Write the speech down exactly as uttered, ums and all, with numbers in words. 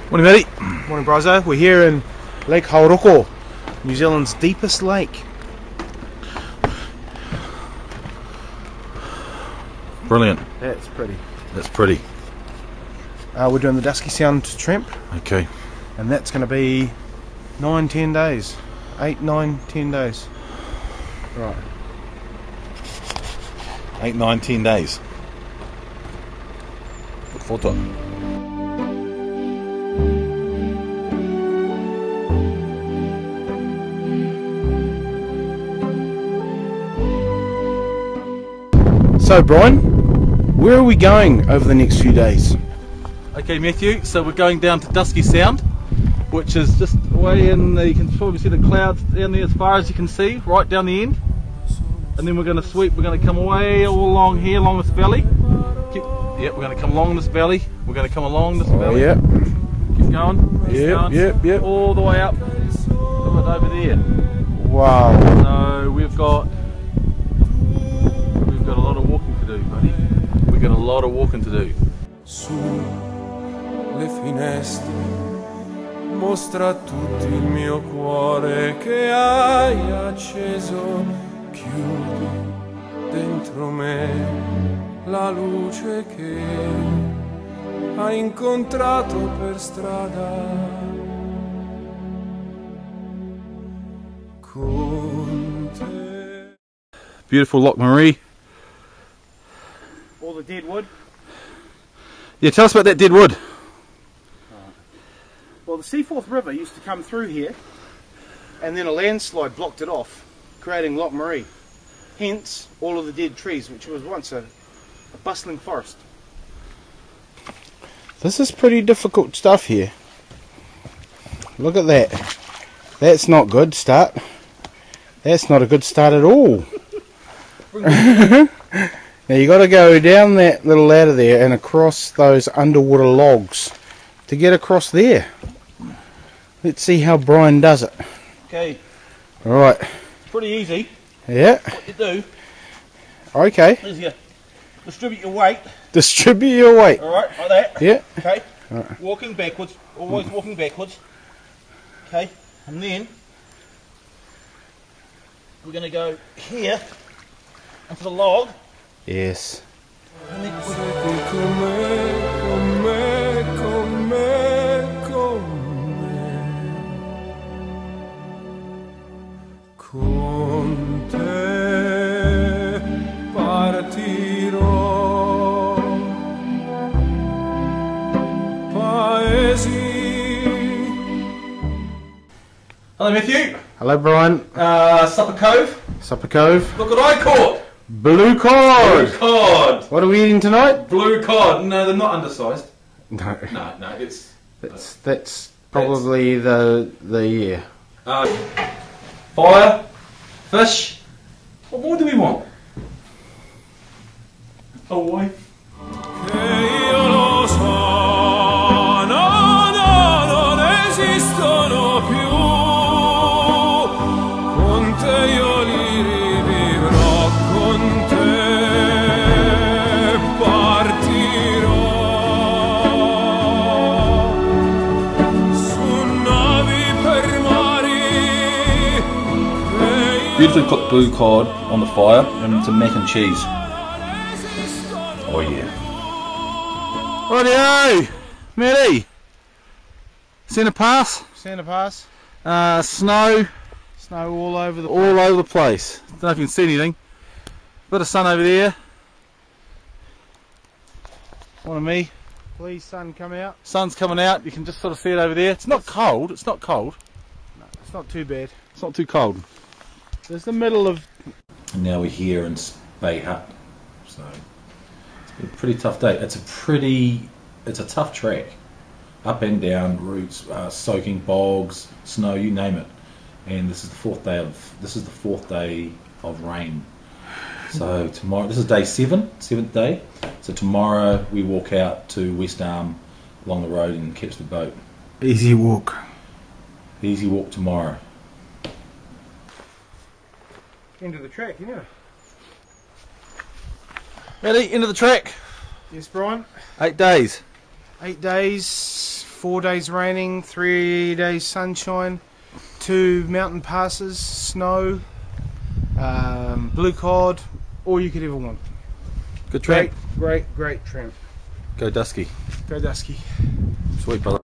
Morning, matey. Morning, Brazo. We're here in Lake Hauroko, New Zealand's deepest lake. Brilliant. That's pretty. That's pretty. Uh, we're doing the Dusky Sound Tramp, Okay. and that's going to be nine, ten days. Eight, nine, ten days. Right. Eight, nine, ten days. Look forward to it. So, Brian, where are we going over the next few days? Okay, Matthew, so we're going down to Dusky Sound, which is just way in the, you can probably see the clouds down there as far as you can see, right down the end. And then we're going to sweep, we're going to come away all along here, along this valley. Keep, yep, we're going to come along this valley. We're going to come along this valley. Yep. Keep going. Keep Yep, going. yep, yep. All the way up to it over there. Wow. So we've got we've got a lot of walking to do, buddy. We've got a lot of walking to do. Su le finestre mostra a tutti il mio cuore che hai acceso, chiudi dentro me la luce che hai incontrato per strada. Con te. Beautiful Loch Marie. All the dead wood. Yeah, tell us about that dead wood. Well, the Seaforth River used to come through here, and then a landslide blocked it off, creating Loch Marie. Hence, all of the dead trees, which was once a, a bustling forest. This is pretty difficult stuff here. Look at that. That's not good start. That's not a good start at all. Now you got to go down that little ladder there and across those underwater logs to get across there. Let's see how Brian does it. Okay. Alright. Pretty easy. Yeah. What you do Okay. is you distribute your weight. Distribute your weight. Alright, like that. Yeah. Okay. Right. Walking backwards. Always walking backwards. Okay. And then we're going to go here onto the log. Yes. And then Con me, con me, con me, con me. Con te partirò. Paesi. hello, Matthew. Hello, Brian. Uh, Supper Cove. Supper Cove. Look what I caught. Blue cod. Blue cod. What are we eating tonight? Blue cod. No, they're not undersized. No. No, no, it's That's that's probably the the year. uh, fire, fish. What more do we want? A wife. Che io lo so, no, no, non esistono più. Con te io li rivivrò, con te partirò. Su navi per mari. Beautifully cooked blue cod on the fire and some mac and cheese. Oh yeah. Rightio, Matty. Centre pass. Santa Pass. Uh, snow Snow all over the all over the place. Don't know if you can see anything. Bit of sun over there. One of me. Please, sun, come out. Sun's coming out. You can just sort of see it over there. It's not cold. It's not cold. No, it's not too bad. It's not too cold. There's the middle of. And now we're here in Bay Hut. So it's been a pretty tough day. It's a pretty, it's a tough track. Up and down routes, uh, soaking bogs, snow, you name it. And this is the fourth day of this is the fourth day of rain. So tomorrow, this is day seven, seventh day. So tomorrow we walk out to West Arm along the road and catch the boat. Easy walk. Easy walk tomorrow. End of the track, you know. Ready? End of the track. Yes, Brian. Eight days. Eight days, four days raining, three days sunshine, two mountain passes, snow, um, blue cod, all you could ever want. Good tramp. Great, great, great tramp. Go Dusky. Go Dusky. Sweet brother.